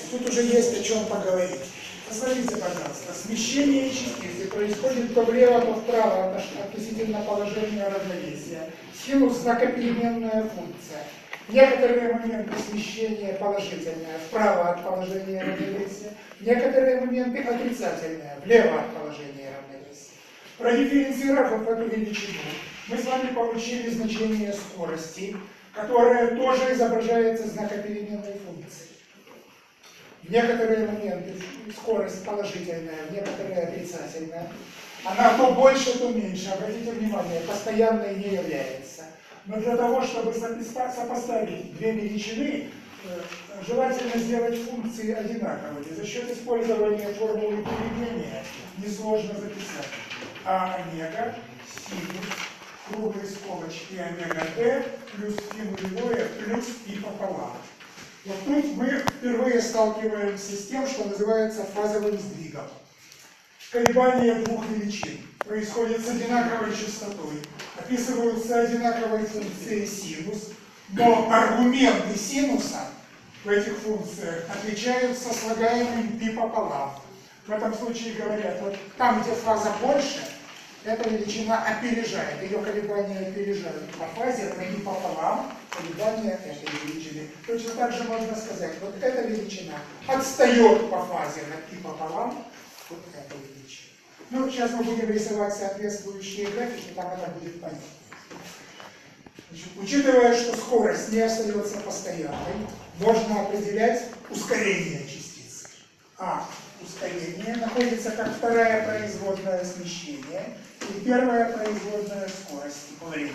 тут уже есть о чем поговорить. Посмотрите, пожалуйста, смещение частицы происходит то влево, то вправо относительно положения равновесия. Синус – знакопеременная функция. Некоторые моменты смещения положительные, вправо от положения равновесия. Некоторые моменты отрицательные, влево от положения равновесия. Продифференцировав эту величину, мы с вами получили значение скорости, которое тоже изображается знакопеременной функцией. В некоторые моменты скорость положительная, в некоторые отрицательная. Она то больше, то меньше. Обратите внимание, постоянной не является. Но для того, чтобы сопоставить две величины, желательно сделать функции одинаковыми. За счет использования формулы приведения несложно записать. А омега синус круглой скобочки омега t плюс фи нулевое плюс пи пополам. Вот тут мы впервые сталкиваемся с тем, что называется фазовым сдвигом. Колебания двух величин происходят с одинаковой частотой, описываются одинаковой функцией синус, но аргументы синуса в этих функциях отличаются слагаемым π пополам. В этом случае говорят, вот там, где фаза больше, эта величина опережает, ее колебания опережают по фазе на π пополам колебания этой величины. Точно так же можно сказать, вот эта величина отстает по фазе на π пополам вот этой величины. Ну, сейчас мы будем рисовать соответствующие графики, там это будет понятно. Значит, учитывая, что скорость не остается постоянной, можно определять ускорение частицы. А ускорение находится как вторая производная смещения и первая производная скорости по времени.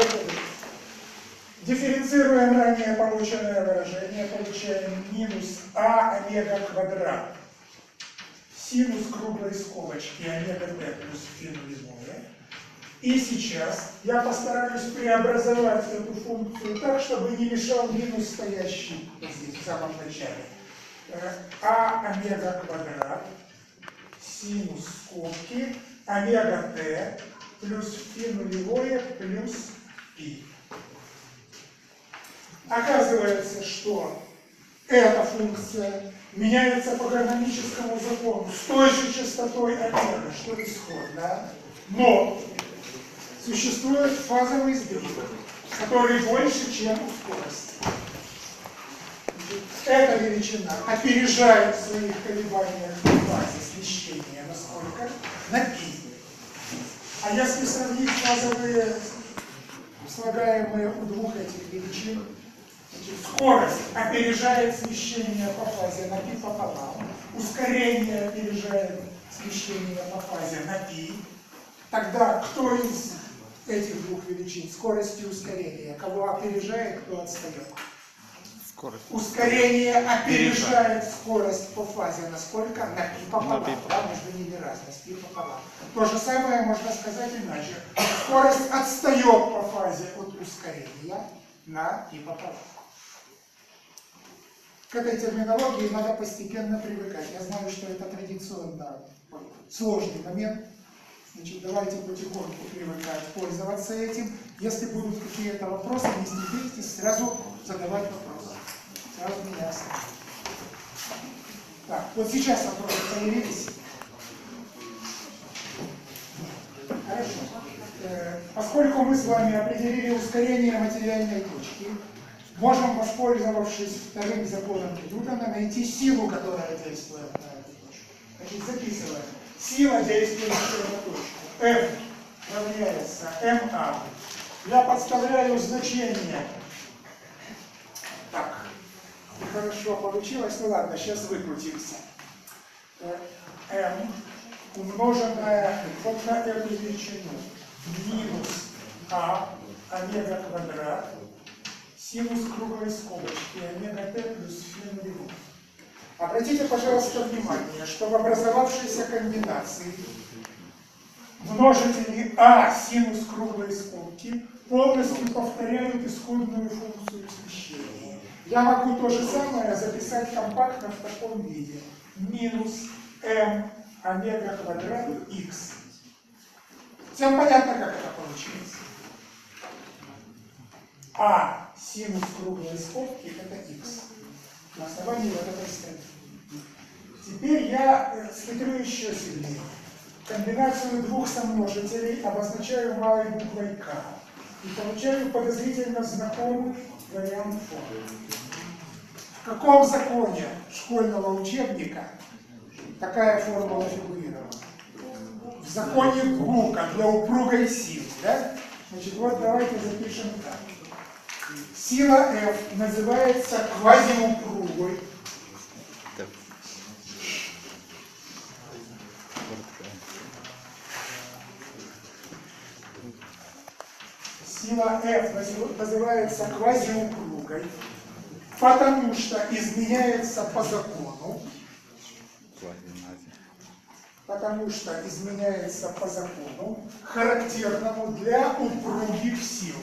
Дифференцируем ранее полученное выражение, получаем минус а омега квадрат синус круглой скобочки омега t плюс фи нулевое. И сейчас я постараюсь преобразовать эту функцию так, чтобы не мешал минус, стоящий здесь в самом начале. А омега квадрат синус скобки омега t плюс фи нулевое плюс пи. Оказывается, что эта функция меняется по гармоническому закону с той же частотой омега, что исходно, но существует фазовый сдвиг, который больше, чем у скорости. Эта величина опережает в своих колебаниях в фазе смещения на сколько? На π. А если сравнить фазовые слагаемые у двух этих величин, скорость опережает смещение по фазе на π пополам, ускорение опережает смещение по фазе на π. Тогда кто из этих двух величин, скорости и ускорения, кого опережает, кто отстает? Скорость. Ускорение опережает скорость по фазе на сколько? На π пополам. Да, между ними разность, π пополам. То же самое можно сказать иначе. Скорость отстает по фазе от ускорения на π пополам. К этой терминологии надо постепенно привыкать. Я знаю, что это традиционно сложный момент. Значит, давайте потихоньку привыкать пользоваться этим. Если будут какие-то вопросы, не стесняйтесь сразу задавать вопросы. Сразу меня оставить. Так, вот сейчас вопросы появились. Хорошо. Поскольку мы с вами определили ускорение материальной точки, можем, воспользовавшись вторым законом Ньютона, найти силу, которая действует на эту точку. Значит, записываем. Сила, действующая на точку. F равняется ma. Я подставляю значение. Так, хорошо получилось. Ну ладно, сейчас выкрутимся. M умноженное вот на эту величину. Минус а омега квадрат синус круглой скобочки омега t плюс фи нулевое. Обратите, пожалуйста, внимание, что в образовавшейся комбинации множители а синус круглой скобки полностью повторяют исходную функцию смещения. Я могу то же самое записать компактно в таком виде. Минус m омега квадрат x. Всем понятно, как это получилось? А синус круглой скобки это x. На основании вот этой строки. Теперь я схитрю еще сильнее. Комбинацию двух сомножителей обозначаю малой буквой К и получаю подозрительно знакомый вариант формулы. В каком законе школьного учебника такая формула фигурировала? В законе Гука для упругой силы. Да? Значит, вот давайте запишем так. Сила F называется квазиупругой. Сила F называется квазиупругой, потому что изменяется по закону. Характерному для упругих сил.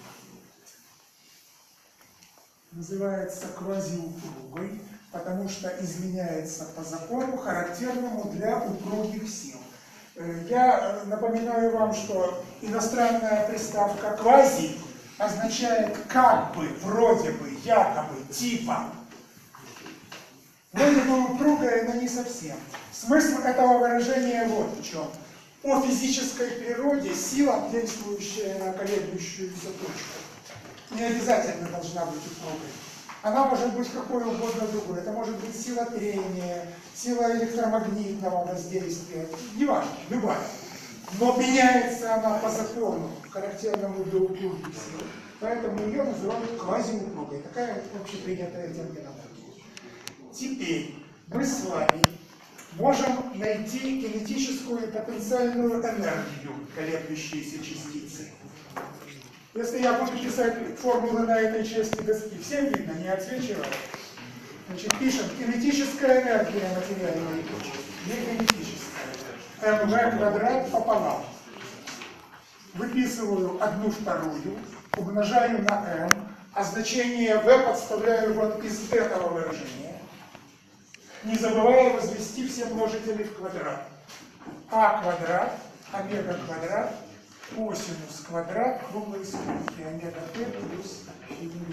Называется квазиупругой, потому что изменяется по закону, характерному для упругих сил. Я напоминаю вам, что иностранная приставка «квази» означает как бы, вроде бы, якобы, типа. Вроде бы упругая, но не совсем. Смысл этого выражения вот в чем. По физической природе сила, действующая на колеблющуюся точку, не обязательно должна быть упругой. Она может быть какой угодно другой. Это может быть сила трения, сила электромагнитного воздействия, неважно, любая. Но меняется она по закону, характерному для упругих сил. Поэтому ее называют квазиупругой. Такая общепринятая терминология. Теперь мы с вами можем найти кинетическую и потенциальную энергию колеблющейся частицы. Если я буду писать формулы на этой части доски, всем видно, не отсвечивая. Значит, пишем кинетическая энергия материальной точки, не кинетическая. mv квадрат пополам. Выписываю 1/2, умножаю на m, а значение v подставляю вот из этого выражения. Не забывая возвести все множители в квадрат. А квадрат, омега квадрат, косинус квадрат, круглые скобки, омега t плюс единица.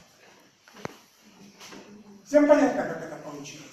Всем понятно, как это получилось?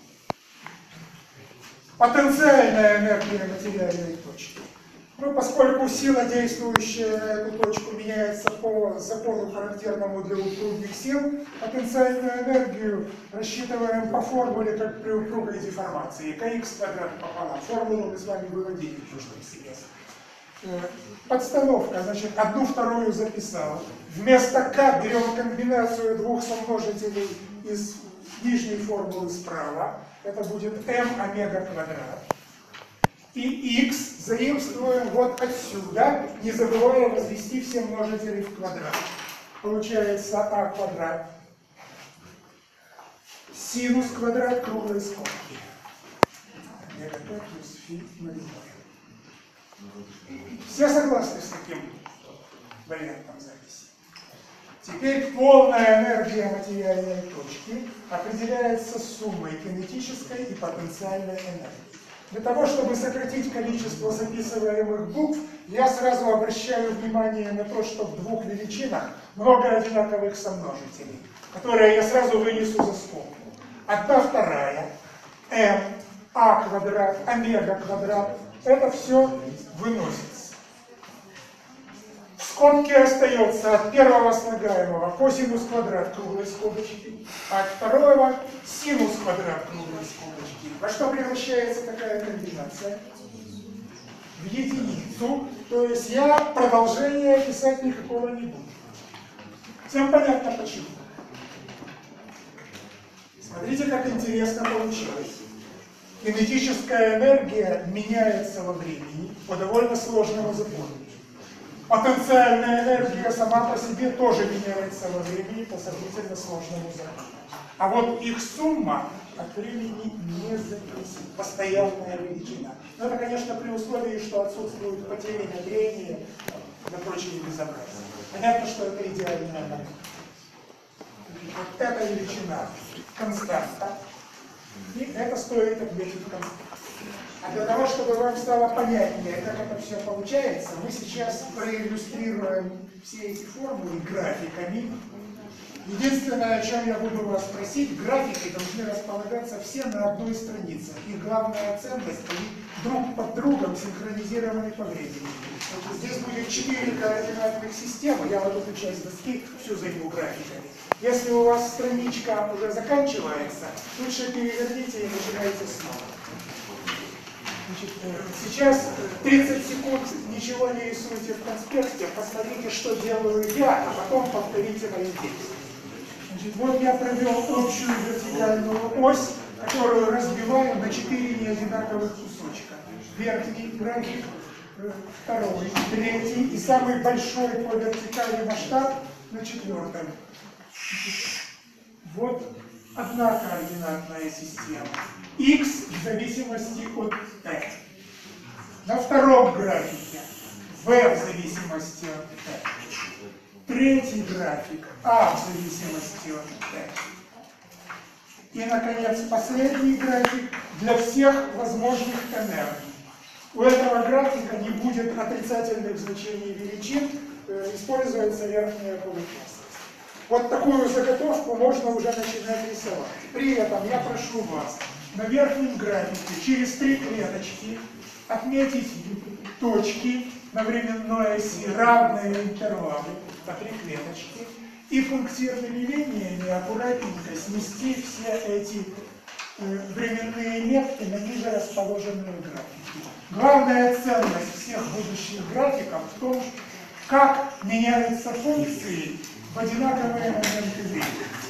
Потенциальная энергия материальной точки. Ну, поскольку сила, действующая на эту точку, меняется по закону, характерному для упругих сил, потенциальную энергию рассчитываем по формуле, как при упругой деформации. Kx квадрат пополам. Формулу мы с вами выводили, чтобы себе. Подстановка, значит, 1/2 записал. Вместо k берем комбинацию двух сомножителей из нижней формулы справа. Это будет m омега квадрат. И x заимствуем вот отсюда, не забывая возвести все множители в квадрат. Получается а квадрат. Синус квадрат круглой скобки. Омега t плюс фи на любое. Все согласны с таким вариантом записи? Теперь полная энергия материальной точки определяется суммой кинетической и потенциальной энергии. Для того, чтобы сократить количество записываемых букв, я сразу обращаю внимание на то, что в двух величинах много одинаковых сомножителей, которые я сразу вынесу за скобку. 1/2, m, а квадрат, омега квадрат, это все выносится. В скобке остается от первого слагаемого косинус квадрат круглой скобочки, а от второго синус квадрат круглой скобочки. Во что превращается такая комбинация? В единицу. То есть я продолжение писать никакого не буду. Всем понятно почему? Смотрите, как интересно получилось. Кинетическая энергия меняется во времени по довольно сложному закону. Потенциальная энергия сама по себе тоже меняется во времени по сравнительно сложному закону. А вот их сумма от времени не зависит. Постоянная величина. Но это, конечно, при условии, что отсутствует потери на трение и прочие безобразия. Понятно, что это идеальная наука. Вот эта величина константа. И это стоит отметить константу. А для того, чтобы вам стало понятнее, как это все получается, мы сейчас проиллюстрируем все эти формулы графиками. Единственное, о чем я буду вас просить, графики должны располагаться все на одной странице. И главная ценность, они друг под другом синхронизированы по времени. Значит, здесь будет 4 координатных системы, я вот эту часть доски всю займу графиками. Если у вас страничка уже заканчивается, лучше переверните и начинайте снова. Значит, сейчас 30 секунд ничего не рисуйте в конспекте, посмотрите, что делаю я, а потом повторите мои действия. Значит, вот я провел общую вертикальную ось, которую разбиваю на 4 неодинаковых кусочка. Верхний график, второй, третий и самый большой по вертикали масштаб на 4-м. Вот одна координатная система. X в зависимости от t. На втором графике v в зависимости от t. Третий график a в зависимости от t. И, наконец, последний график для всех возможных энергий. У этого графика не будет отрицательных значений величин, используется верхняя полуплоскость. Вот такую заготовку можно уже начинать рисовать. При этом я прошу вас на верхнем графике через 3 клеточки отметить точки на временной оси, равные интервалы по 3 клеточки, и пунктирными линиями аккуратненько снести все эти временные метки на ниже расположенные графики. Главная ценность всех будущих графиков в том, как меняются функции в одинаковые моменты времени.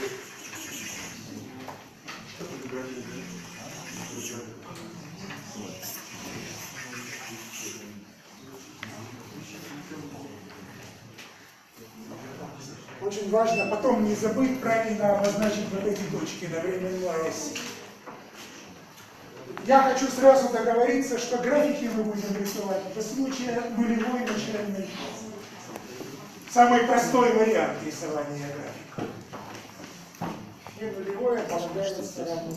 Очень важно потом не забыть правильно обозначить вот эти точки на временной оси. Я хочу сразу договориться, что графики мы будем рисовать в случае нулевой начальной фазы. Самый простой вариант рисования графика. И нулевое полагается равно.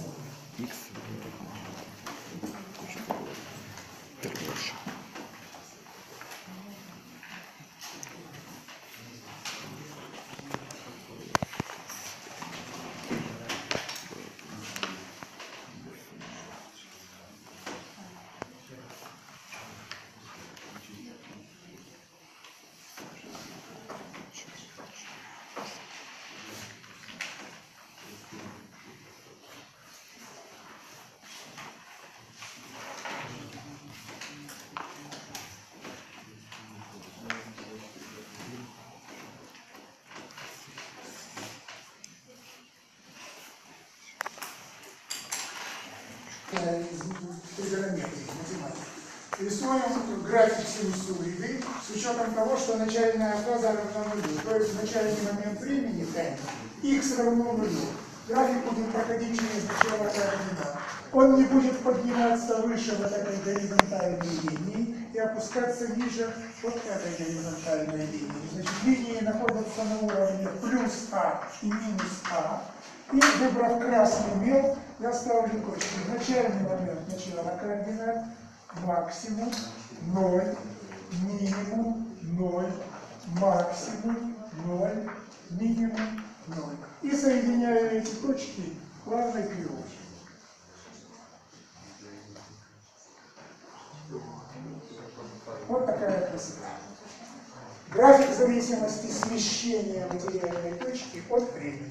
Тригонометрии, математики. Рисуем график синусоиды с учетом того, что начальная фаза равна нулю, то есть начальный момент времени t, x равно нулю. График будет проходить через начало координат. Он не будет подниматься выше вот этой горизонтальной линии и опускаться ниже вот этой горизонтальной линии. Значит, линии находятся на уровне плюс а и минус а. И, выбрав красный мел, я ставлю точки. Начальный момент начала координат, максимум, 0, минимум, 0, максимум, 0, минимум, 0. И соединяю эти точки плавной кривой. Вот такая красота. График зависимости смещения материальной точки от времени.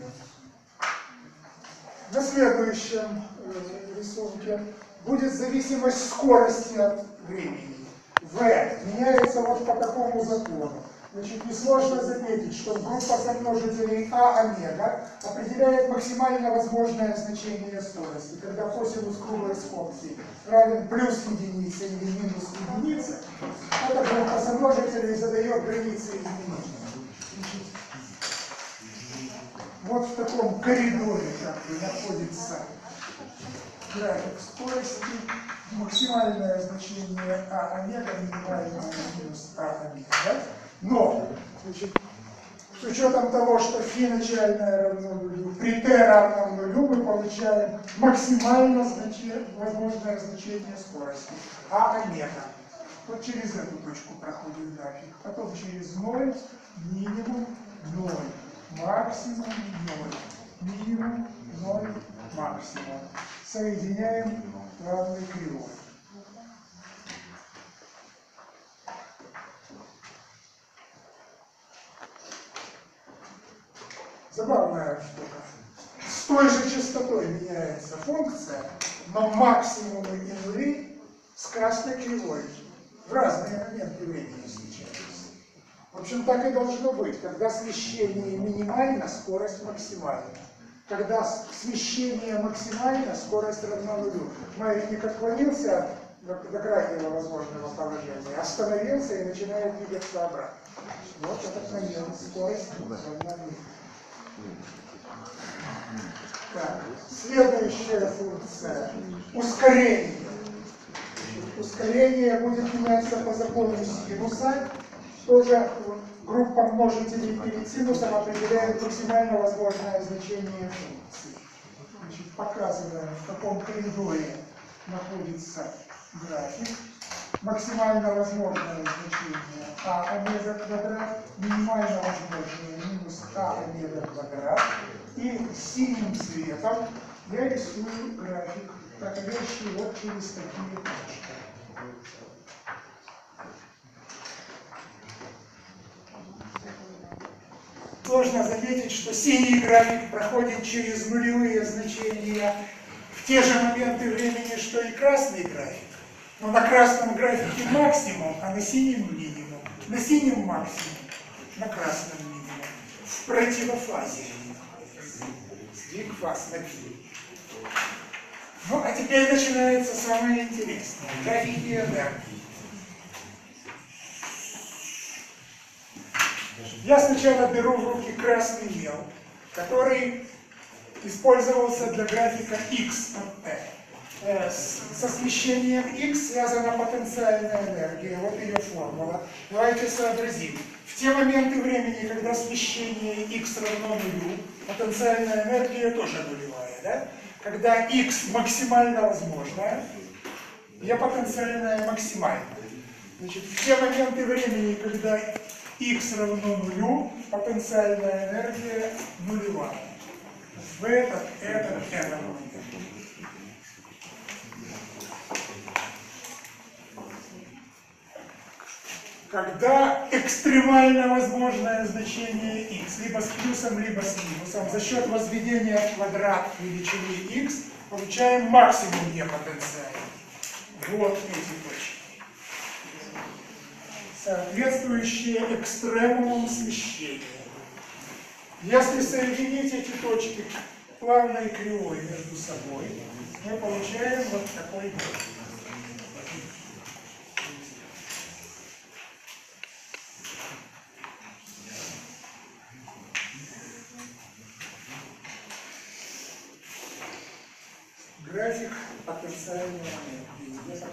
На следующем рисунке будет зависимость скорости от времени. V меняется вот по такому закону. Значит, несложно заметить, что группа замножителей А омега определяет максимально возможное значение скорости. Когда косинус круглой скорости равен плюс единице или минус единице, эта группа замножителей задает границы изменения. Вот в таком коридоре как бы находится график скорости, максимальное значение А омега, минимальное минус А омега. Но, значит, с учетом того, что φ начальное равно нулю, при t равном нулю мы получаем максимально возможное значение скорости А омега. Вот через эту точку проходит график. Потом через 0, минимум 0. максимум 0, минимум 0, максимум. Соединяем плавной кривой. Забавная штука. С той же частотой меняется функция, но максимумы и нули с красной кривой в разные моменты времени встречаются. В общем, так и должно быть. Когда смещение минимально, скорость максимальна. Когда смещение максимально, скорость равна нулю. Маятник отклонился до крайнего возможного положения, остановился и начинает двигаться обратно. Вот этот момент, скорость равна нулю. Так, следующая функция – ускорение. Ускорение будет меняться по закону синуса. Тоже группа множителей перед синусом определяет максимально возможное значение функции. Значит, показываем, в каком коридоре находится график. Максимально возможное значение а омега квадрат, минимально возможное минус а омега квадрат. И синим цветом я рисую график, проходящий вот через такие точки. Сложно заметить, что синий график проходит через нулевые значения в те же моменты времени, что и красный график. Но на красном графике максимум, а на синем минимум. На синем максимум, на красном минимум. В противофазе. Сдвиг фаз на пи. Ну, а теперь начинается самое интересное. Графики энергии. Я сначала беру в руки красный мел, который использовался для графика x от t. Со смещением x связана потенциальная энергия, вот ее формула. Давайте сообразим. В те моменты времени, когда смещение x равно нулю, потенциальная энергия тоже нулевая, да? Когда x максимально возможная, ее потенциальная максимальная. Значит, в те моменты времени, когда x равно нулю, потенциальная энергия нулевая. В этот момент. Когда экстремально возможное значение x, либо с плюсом, либо с минусом, за счет возведения в квадрат величины x, получаем максимум непотенциальный. Вот эти точки. Соответствующие экстремумам смещения. Если соединить эти точки плавной кривой между собой, мы получаем вот такой график. График потенциального энергии.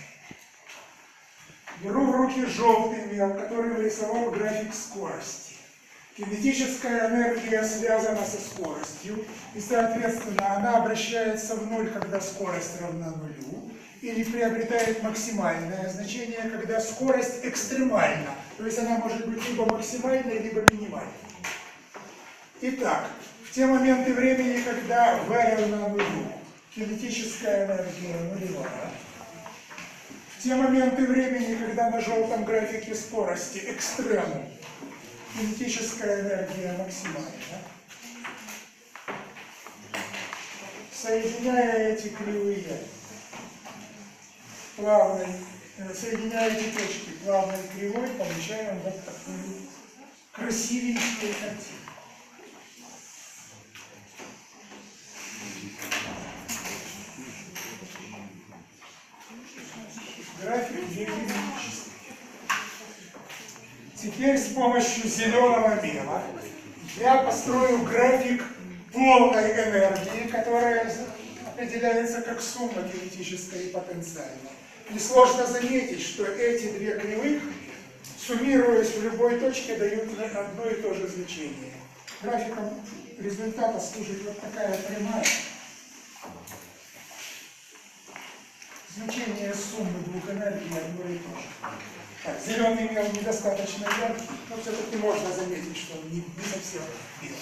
Беру в руки желтый мел, который нарисовал график скорости. Кинетическая энергия связана со скоростью, и, соответственно, она обращается в ноль, когда скорость равна нулю, или приобретает максимальное значение, когда скорость экстремальна, то есть она может быть либо максимальной, либо минимальной. Итак, в те моменты времени, когда v равна нулю, кинетическая энергия нулевая. В те моменты времени, когда на желтом графике скорости экстремум, кинетическая энергия максимальна. Соединяя эти кривые соединяя эти точки плавной кривой, получаем вот такую красивенькую картину. График геометрический. Теперь с помощью зеленого мела я построю график полной энергии, которая определяется как сумма кинетической и потенциальной. Несложно заметить, что эти две кривых, суммируясь в любой точке, дают одно и то же значение. Графиком результата служит вот такая прямая. Значение суммы двух энергий одно и то же. Так, зеленый мел недостаточно яркий, но все-таки можно заметить, что он не совсем белый.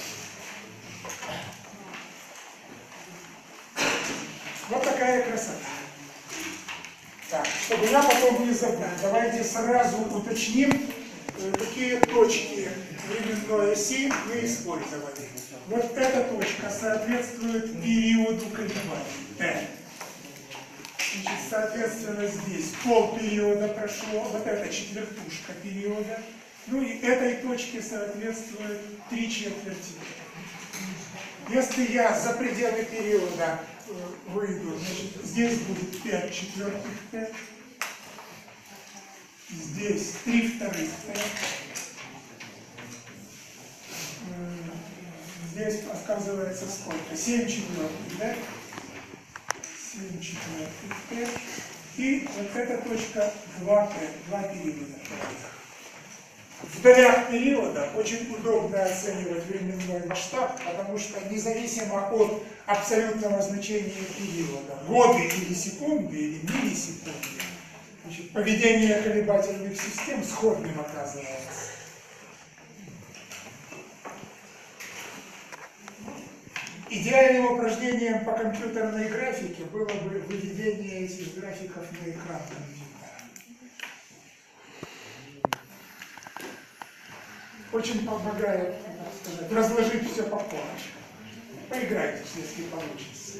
Вот такая красота. Так, чтобы я потом не забыл, давайте сразу уточним, какие точки временной оси мы использовали. Вот эта точка соответствует периоду колебаний, T. Значит, соответственно, здесь полпериода прошло, вот эта четвертушка периода. Ну и этой точке соответствует 3/4. Если я за пределы периода выйду, значит, здесь будет 5/4 Т, здесь 3/2 Т, здесь оказывается сколько? 7/4, да? 7/4 Т. И вот эта точка 2 Т, 2 периода. В долях периода очень удобно оценивать временной масштаб, потому что независимо от абсолютного значения периода, годы или секунды, или миллисекунды, значит, поведение колебательных систем сходным оказывается. Идеальным упражнением по компьютерной графике было бы выведение этих графиков на экран компьютера. Очень помогает, так сказать, разложить все по полочкам. Поиграйтесь, если получится.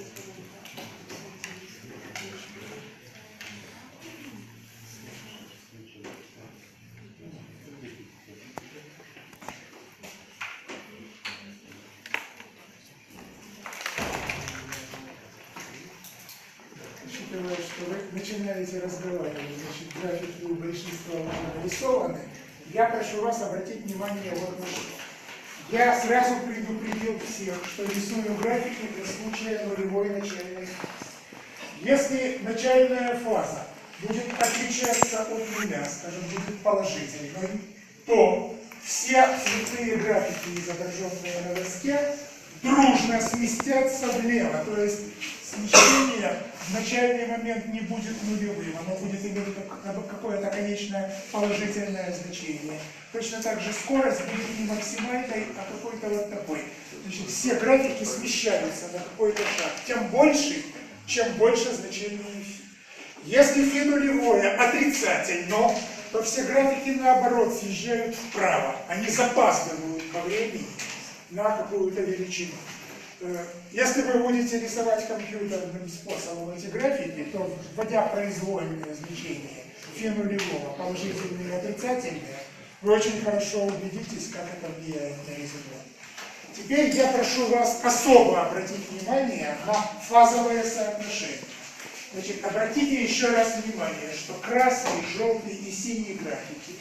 Учитывая, что вы начинаете разговаривать, значит, графики у большинства уже нарисованы, я прошу вас обратить внимание вот на что. Я сразу предупредил всех, что рисую графики для случая нулевой начальной фазы. Если начальная фаза будет отличаться от нуля, скажем, будет положительной, то все цветные графики, изображенные на доске, дружно сместятся влево, то есть смещение в начальный момент не будет нулевым, оно будет иметь какое-то конечное положительное значение. Точно так же скорость будет не максимальной, а какой-то вот такой. Значит, все графики смещаются на какой-то шаг. Тем больше, чем больше значение φ. Если φ нулевое отрицательно, то все графики наоборот съезжают вправо. Они запаздывают во времени на какую-то величину. Если вы будете рисовать компьютерным способом эти графики, то вводя произвольные значения φ нулевого, положительные и отрицательные, вы очень хорошо убедитесь, как это влияет на результат. Теперь я прошу вас особо обратить внимание на фазовое соотношение. Значит, обратите еще раз внимание, что красный, желтый и синий графики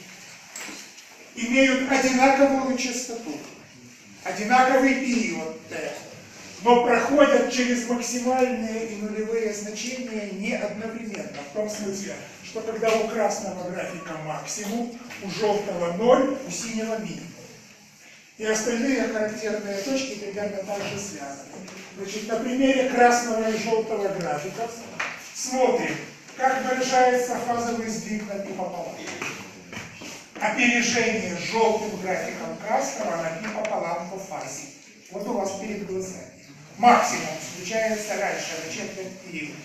имеют одинаковую частоту, одинаковый период Т, но проходят через максимальные и нулевые значения не одновременно. В том смысле, что когда у красного графика максимум, у желтого 0, у синего минимум. И остальные характерные точки примерно так же связаны. Значит, на примере красного и желтого графиков смотрим, как выражается фазовый сдвиг на π пополам. Опережение желтым графиком красного на π пополам по фазе. Вот у вас перед глазами. Максимум случается раньше, на четверть периода.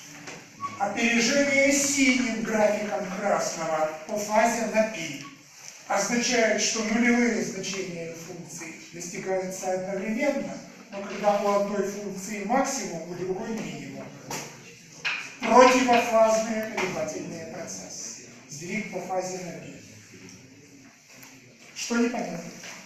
Опережение синим графиком красного по фазе на π означает, что нулевые значения функции достигаются одновременно, но когда у одной функции максимум, у другой минимум. Противофазные колебательные процессы. Сдвиг по фазе на π. Что непонятно?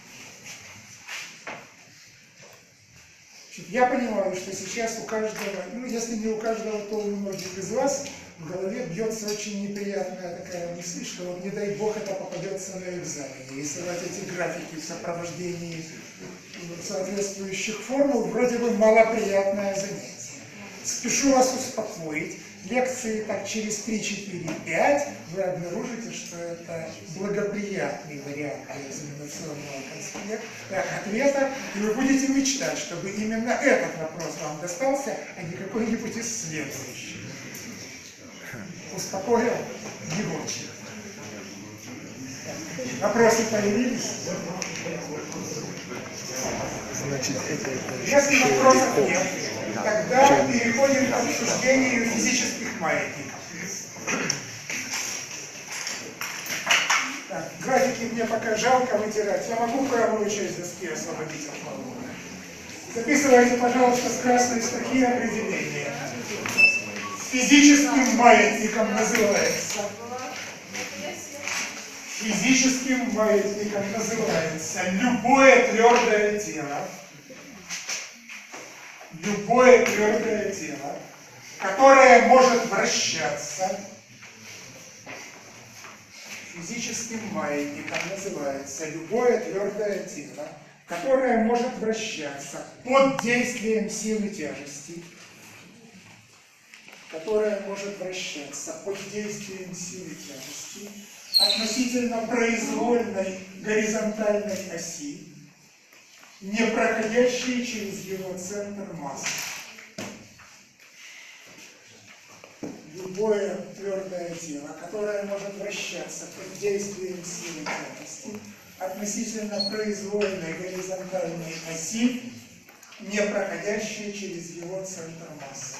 Я понимаю, что сейчас у каждого, ну если не у каждого, то у многих из вас в голове бьется очень неприятная такая мысль, что вот не дай бог это попадется на экзамене. Рисовать эти графики в сопровождении соответствующих формул вроде бы малоприятное занятие. Спешу вас успокоить. Лекции так через 3, 4, 5 вы обнаружите, что это благоприятный вариант экзаменационного ответа, и вы будете мечтать, чтобы именно этот вопрос вам достался, а не какой-нибудь из следующих. Успокоил Егорчик. Вопросы появились? Значит, это Если вопросов нет, тогда переходим к обсуждению физических маятников. Так, графики мне пока жалко вытирать. Я могу правую часть доски освободить от полу. Записывайте, пожалуйста, с красной строки определение. Физическим маятником называется. Физическим маятником называется любое твердое тело, которое может вращаться. Физическим маятником называется любое твердое тело, которое может вращаться под действием силы тяжести. Относительно произвольной горизонтальной оси, не проходящей через его центр массы. Любое твердое тело, которое может вращаться под действием силы тяжести, относительно произвольной горизонтальной оси, не проходящей через его центр массы.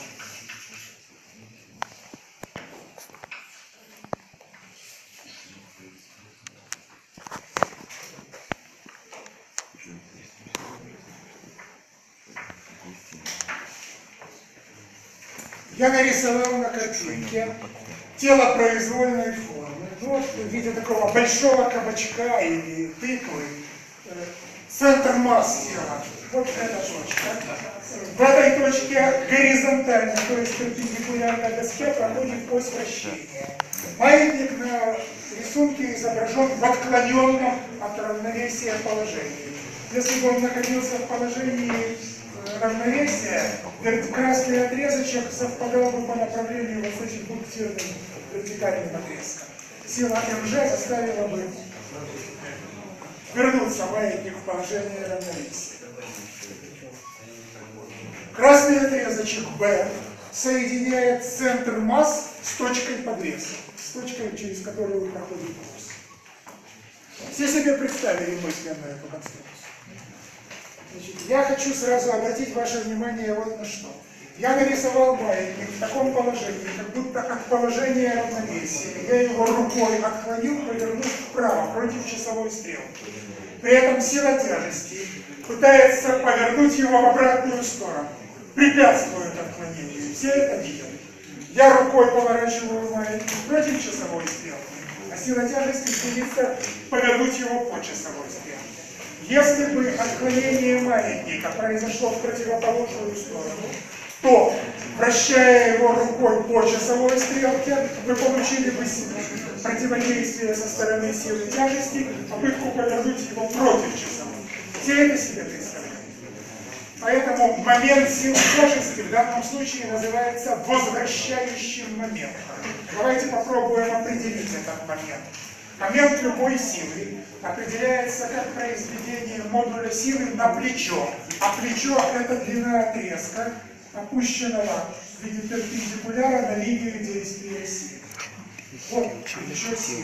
Я нарисовал на картинке тело произвольной формы. Вот в виде такого большого кабачка или тыквы. Центр масс тела. Вот эта точка. В этой точке горизонтально, то есть перпендикулярно доске, проходит ось вращения. Маятник на рисунке изображен в отклоненном от равновесия положении. Если бы он находился в положении равновесия, красный отрезочек совпадал бы по направлению вот с этим пунктирным вертикальным отрезком. Сила МЖ заставила бы вернуться маятник в положение равновесия. Красный отрезочек B соединяет центр масс с точкой подвеса, с точкой, через которую проходит курс. Все себе представили мысленно эту конструкцию. Значит, я хочу сразу обратить ваше внимание вот на что. Я нарисовал маятник в таком положении, как будто от положения равновесия. Я его рукой отклонил, повернув вправо, против часовой стрелки. При этом сила тяжести пытается повернуть его в обратную сторону, препятствует отклонению. Все это видят. Я рукой поворачиваю маятник против часовой стрелки, а сила тяжести стремится повернуть его по часовой стрелке. Если бы отклонение маятника произошло в противоположную сторону, то, вращая его рукой по часовой стрелке, вы получили бы противодействие со стороны силы тяжести, попытку повернуть его против часовой. Все это себе представляют. Поэтому момент сил тяжести в данном случае называется возвращающим моментом. Давайте попробуем определить этот момент. Момент любой силы определяется как произведение модуля силы на плечо. А плечо – это длина отрезка, опущенного в виде перпендикуляра на линию действия силы. Вот плечо силы.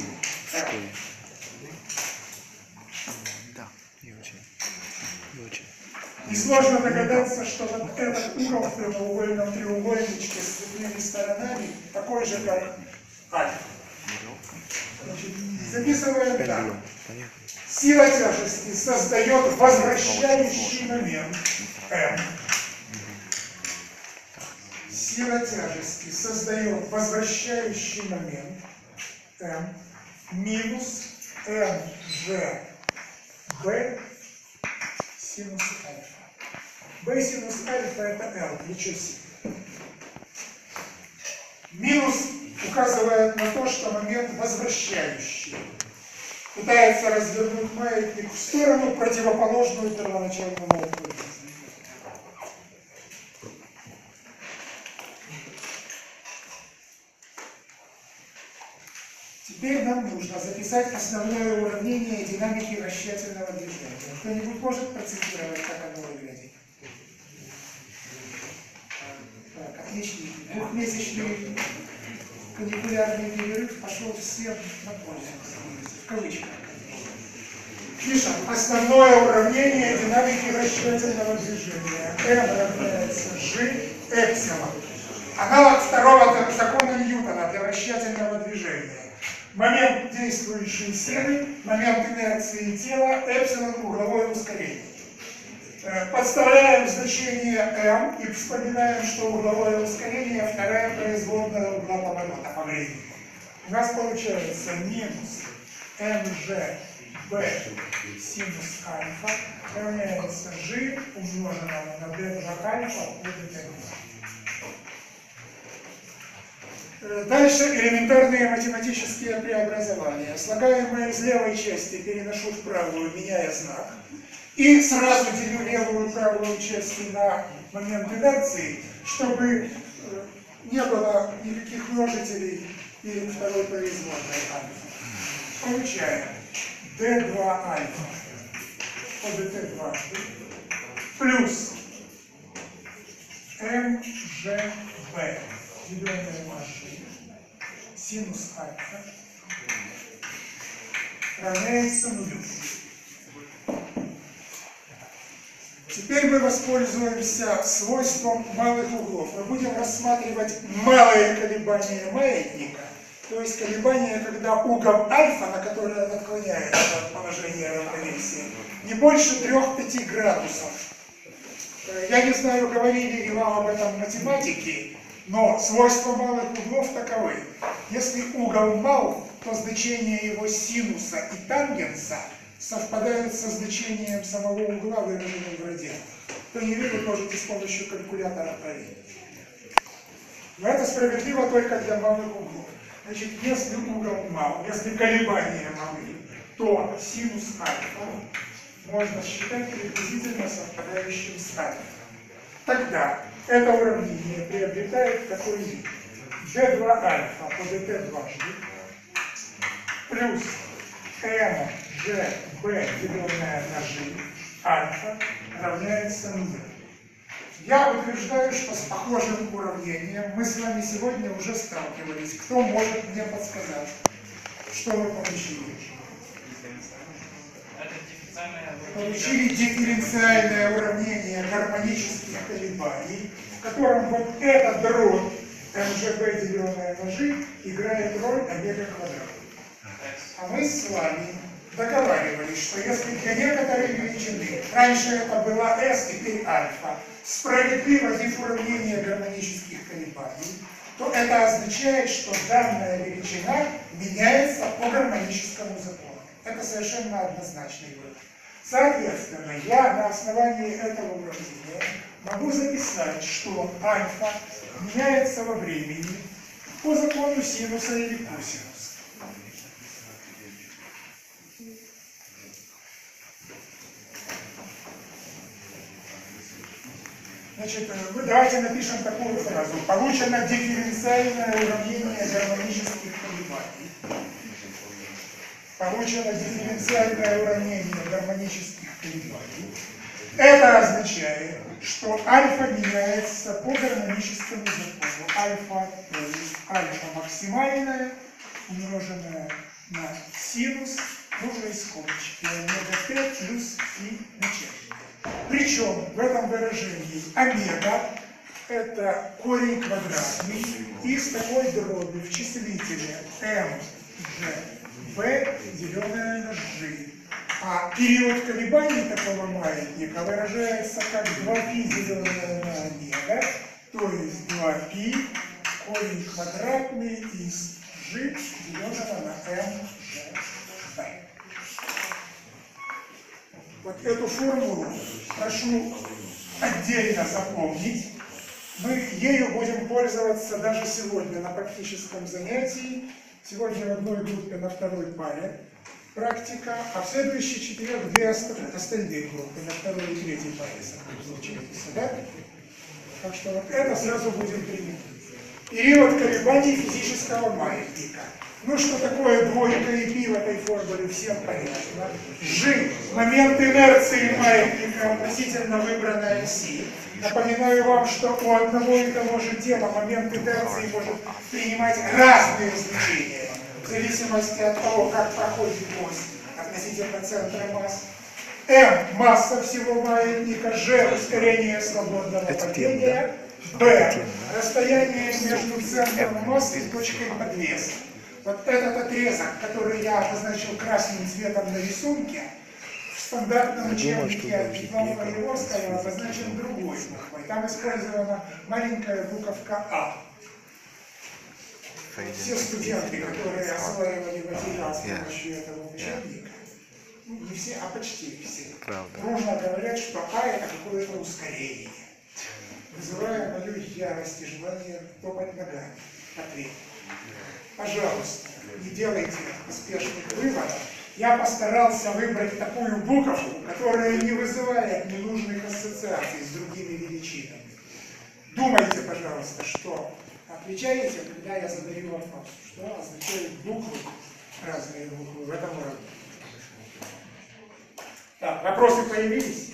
Да, не очень. Несложно догадаться, что вот этот угол в прямоугольном треугольничке с цветными сторонами такой же, как альфа. Значит, записываем так. Сила тяжести создает возвращающий момент M. Сила тяжести создает возвращающий момент M минус mg b синус альфа. B синус альфа это L, плечо силы. Минус указывает на то, что момент возвращающий пытается развернуть маятник в сторону, противоположную первоначальному отклонению. Теперь нам нужно записать основное уравнение динамики вращательного движения. Кто-нибудь может процитировать, как оно выглядит? Так, отличненький. Двухмесячный каникулярный перерыв пошел всем на пользу, в кавычках. Пишем. Основное уравнение динамики вращательного движения. M равняется G эпсилон. Аналог второго закона Ньютона для вращательного движения. Момент действующей силы, момент инерции тела, эпсилон угловое ускорение. Подставляем значение m и вспоминаем, что угловое ускорение вторая производная угла поворота по времени. У нас получается минус mg b синус альфа равняется g умноженному на d2 альфа по dt2. Дальше элементарные математические преобразования. Слагаемое из левой части переношу в правую, меняя знак. И сразу делю левую и правую части на момент инерции, чтобы не было никаких множителей перед второй производной альфа. Получаем d2 альфа по dt2 плюс mgb деленное на g синус альфа равняется нулю. Теперь мы воспользуемся свойством малых углов. Мы будем рассматривать малые колебания маятника, то есть колебания, когда угол альфа, на который он отклоняется от положения равновесия, не больше 3-5 градусов. Я не знаю, говорили ли вам об этом математики, но свойства малых углов таковы. Если угол мал, то значение его синуса и тангенса совпадают со значением самого угла, выраженным в радианах. Кто не верит, можете с помощью калькулятора проверить. Но это справедливо только для малых углов. Значит, если угол мал, если колебания малы, то синус альфа можно считать приблизительно совпадающим с альфа. Тогда это уравнение приобретает такой вид. d2 альфа по dt дважды плюс mgb деленное на g альфа равняется нулю. Я утверждаю, что с похожим уравнением мы с вами сегодня уже сталкивались. Кто может мне подсказать, что мы получили? Получили дифференциальное уравнение гармонических колебаний, в котором вот эта дробь mgb деленное на g играет роль омега квадрат. А мы с вами договаривались, что если для некоторой величины, раньше это была s, теперь альфа, справедливо здесь уравнение гармонических колебаний, то это означает, что данная величина меняется по гармоническому закону. Это совершенно однозначный вывод. Соответственно, я на основании этого уравнения могу записать, что альфа меняется во времени по закону синуса или косинуса. Значит, давайте напишем такую фразу. Получено дифференциальное уравнение гармонических колебаний. Получено дифференциальное уравнение гармонических колебаний. Это означает, что альфа меняется по гармоническому закону. Альфа, то есть альфа максимальная, умноженная на синус, нужной скобочки, омега t плюс фи начальная. Причем в этом выражении омега – это корень квадратный из такой дроби в числителе mgb деленное на g. А период колебаний такого маятника выражается как 2π деленное на омега, то есть 2π корень квадратный из g деленного на mgb. Вот эту формулу прошу отдельно запомнить. Мы ею будем пользоваться даже сегодня на практическом занятии. Сегодня в одной группе на второй паре практика, а в следующий четверг две остальные группы на второй и третьей паре. Да? Так что вот это сразу будем применять. Период колебаний физического маятника. Ну, что такое двойка и пи в этой формуле, всем понятно. G – момент инерции маятника относительно выбранной оси. Напоминаю вам, что у одного и того же тела момент инерции может принимать разные значения, в зависимости от того, как проходит ось относительно центра масс. M – масса всего маятника, G – ускорение свободного падения, B – расстояние между центром массы и точкой подвеса. Вот этот отрезок, который я обозначил красным цветом на рисунке, в стандартном учебнике от Петрова и Егорского обозначен другой буквой. Там использована маленькая буковка А. Все студенты, которые осваивали материал с помощью этого учебника, ну, не все, а почти все, дружно говорят, что А – это какое-то ускорение, вызывая мою ярость и желание топать ногами. Ответ. Пожалуйста, не делайте успешных выводов. Я постарался выбрать такую буковку, которая не вызывает ненужных ассоциаций с другими величинами. Думайте, пожалуйста, что отвечаете, когда я задаю вопрос, что означают буквы, разные буквы в этом уровне. Так, вопросы появились?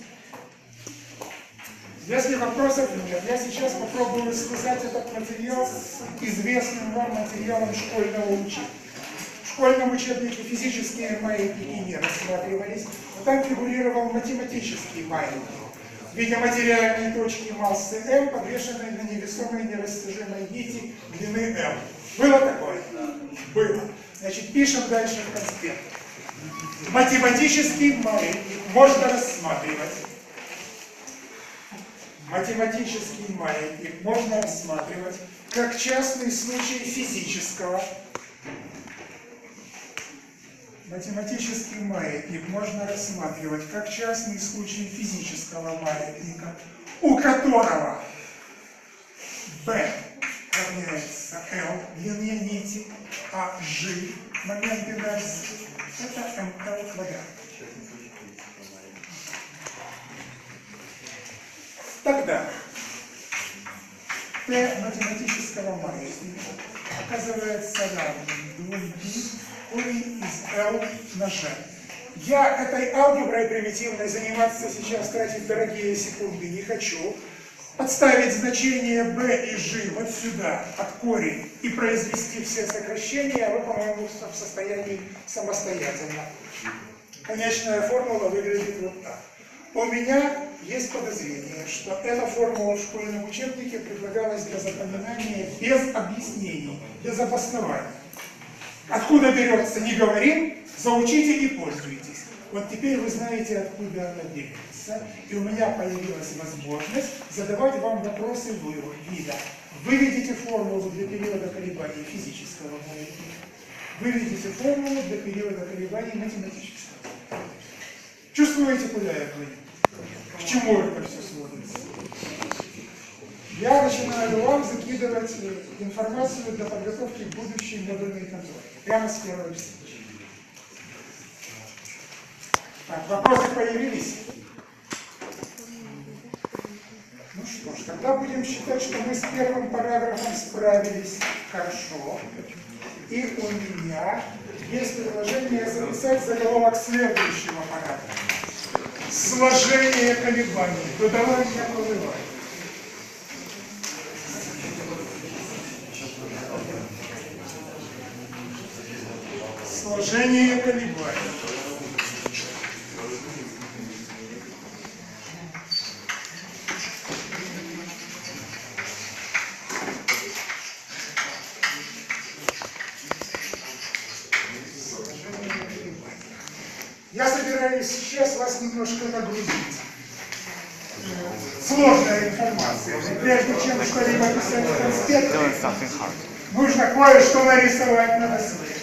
Если вопросов нет, я сейчас попробую связать этот материал с известным вам материалом школьного учебника. В школьном учебнике физические маятники не рассматривались, но там фигурировал математический маятник в виде материальной точки массы m, подвешенной на невесомой нерастяжимой нити длины m. Было такое? Было. Значит, пишем дальше в конспект. Математический маятник можно рассматривать. Математический маятник можно рассматривать как частный случай физического. Математический маятник можно рассматривать как частный случай физического маятника, у которого B равняется L длине нити, а G момент инерции это ml квадрат. Тогда Т математического маятника оказывается равным 2π корень из L на G. Я этой алгеброй примитивной заниматься сейчас, тратить дорогие секунды не хочу. Подставить значение b и g вот сюда, от корень, и произвести все сокращения, вы, по-моему, в состоянии самостоятельно. Конечная формула выглядит вот так. У меня есть подозрение, что эта формула в школьном учебнике предлагалась для запоминания без объяснений, без обоснования. Откуда берется, не говорим, заучите и пользуйтесь. Вот теперь вы знаете, откуда она берется, и у меня появилась возможность задавать вам вопросы вида. Выведите формулу для периода колебаний физического маятника, выведите формулу для периода колебаний математического. Чувствуете, куда я говорю? К чему это все сводится? Я начинаю вам закидывать информацию для подготовки к будущей модульной контроле. Прямо с первой встречи. Так, вопросы появились? Ну что ж, тогда будем считать, что мы с первым параграфом справились хорошо. И у меня есть предложение записать заголовок следующего параграфа. Сложение колебаний. Додавай, я повываю. Сложение колебаний. Я собираюсь сейчас вас немножко нагрузить. Сложная информация. Прежде чем что-либо писать в конспекте, нужно кое-что нарисовать на доске.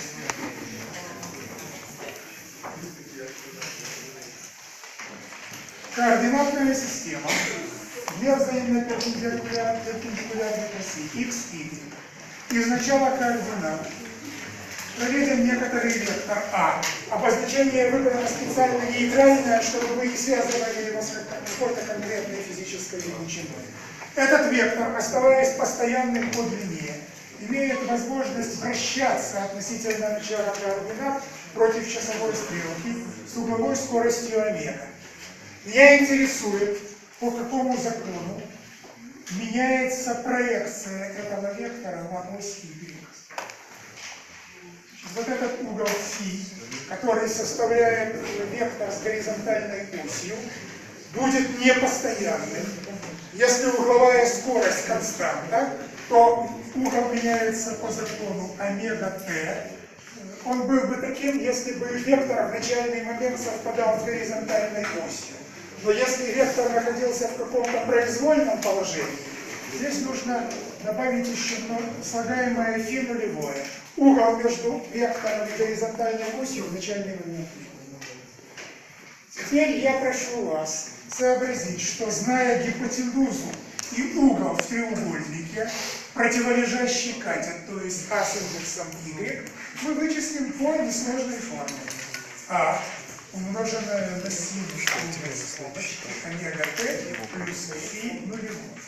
Координатная система. Две взаимно перпендикулярных оси x, y. Из начала координат проведем некоторый вектор А. Обозначение выбрано специально нейтральное, чтобы вы не связывали его с какой-то конкретной физической величиной. Этот вектор, оставаясь постоянным по длине, имеет возможность вращаться относительно начала координат против часовой стрелки с угловой скоростью омега. Меня интересует, по какому закону меняется проекция этого вектора на ось Y. Вот этот угол φ, который составляет вектор с горизонтальной осью, будет непостоянным. Если угловая скорость константа, то угол меняется по закону омега-t. Он был бы таким, если бы вектор в начальный момент совпадал с горизонтальной осью. Но если вектор находился в каком-то произвольном положении, здесь нужно добавить еще слагаемое φ нулевое. Угол между вектором и горизонтальной осью в начальный момент. Теперь я прошу вас сообразить, что, зная гипотенузу и угол в треугольнике, противолежащий кате, то есть А с индексом Y, мы вычислим по несложной формуле. А умноженное на синус омега-t плюс φ нулевой.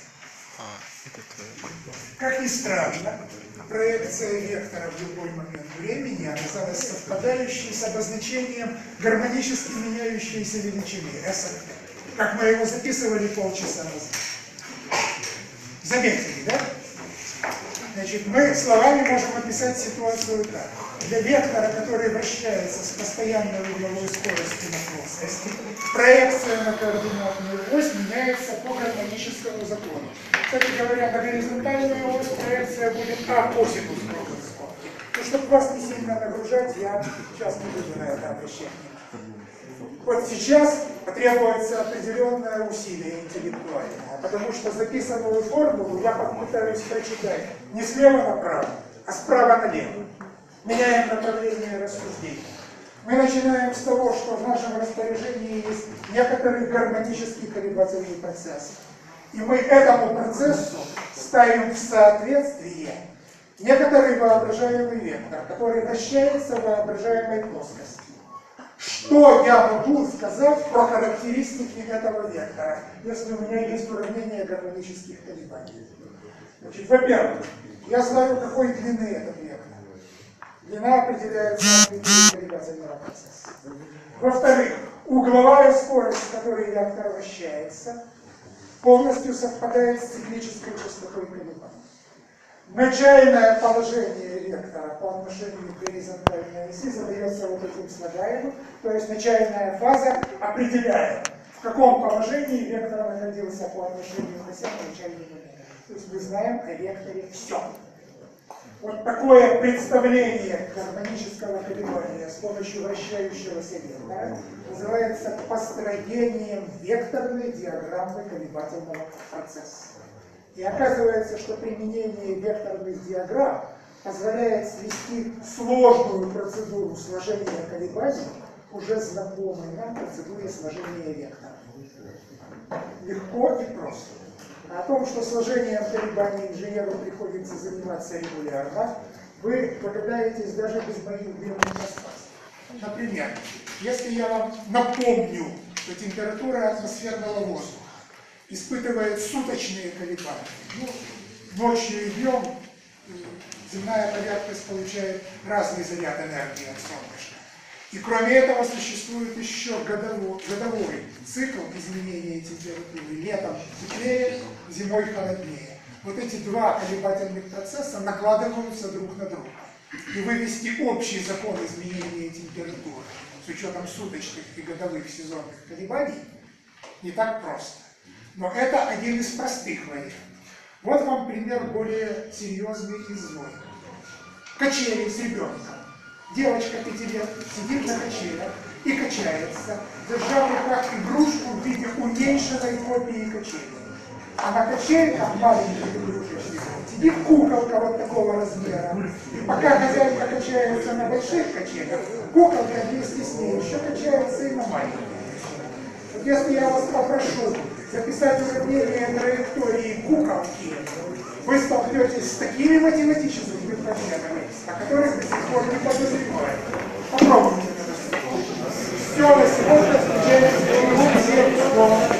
Как ни странно, проекция вектора в любой момент времени оказалась совпадающей с обозначением гармонически меняющейся величины S, как мы его записывали полчаса назад. Заметили, да? Значит, мы словами можем описать ситуацию так. Для вектора, который вращается с постоянной угловой скоростью на плоскости, проекция на координатную ось меняется по гармоническому закону. Кстати говоря, на горизонтальную ось проекция будет А косинус круглой скобки. Ну, чтобы вас не сильно нагружать, я сейчас не буду на это обращать. Вот сейчас потребуется определенное усилие интеллектуальное, потому что записанную формулу я попытаюсь прочитать не слева направо, а справа налево. Меняем направление рассуждения. Мы начинаем с того, что в нашем распоряжении есть некоторый гармонический колебательный процесс. И мы этому процессу ставим в соответствие некоторый воображаемый вектор, который вращается в воображаемой плоскости. Что я могу сказать про характеристики этого вектора, если у меня есть уравнение гармонических колебаний? Значит, во-первых, я знаю, какой длины этот вектор. Длина определяется амплитудой колебательного процесса. Во-вторых, угловая скорость, с которой вектор вращается, полностью совпадает с циклической частотой колебаний. Начальное положение вектора по отношению к горизонтальной оси задается вот этим слагаемым, то есть начальная фаза определяет, в каком положении вектор находился по отношению к осям в начальный момент. То есть мы знаем о векторе все. Вот такое представление гармонического колебания с помощью вращающегося вектора называется построением векторной диаграммы колебательного процесса. И оказывается, что применение векторных диаграмм позволяет свести сложную процедуру сложения колебаний уже знакомой нам процедуре сложения вектора. Легко и просто. О том, что сложением колебаний инженеру приходится заниматься регулярно, вы догадаетесь даже без моих длинных рассказов. Например, если я вам напомню, что температура атмосферного воздуха испытывает суточные колебания, ночью и днем земная поверхность получает разный заряд энергии от солнышка. И кроме этого существует еще годовой цикл изменения температуры. Летом теплее, зимой холоднее. Вот эти два колебательных процесса накладываются друг на друга. И вывести общий закон изменения температуры с учетом суточных и годовых сезонных колебаний не так просто. Но это один из простых вариантов. Вот вам пример более серьезный и злой. Качели с ребенком. Девочка 5 лет сидит на качелях и качается, держа в руках игрушку в виде уменьшенной копии качелей. А на качельках маленьких игрушечных сидит куколка вот такого размера. И пока хозяйка качается на больших качелях, куколка вместе с ней еще качается и на маленьких. Вот если я вас попрошу записать уравнение траектории куколки, вы столкнетесь с такими математическими проблемами, о которых до сих пор не подозреваете.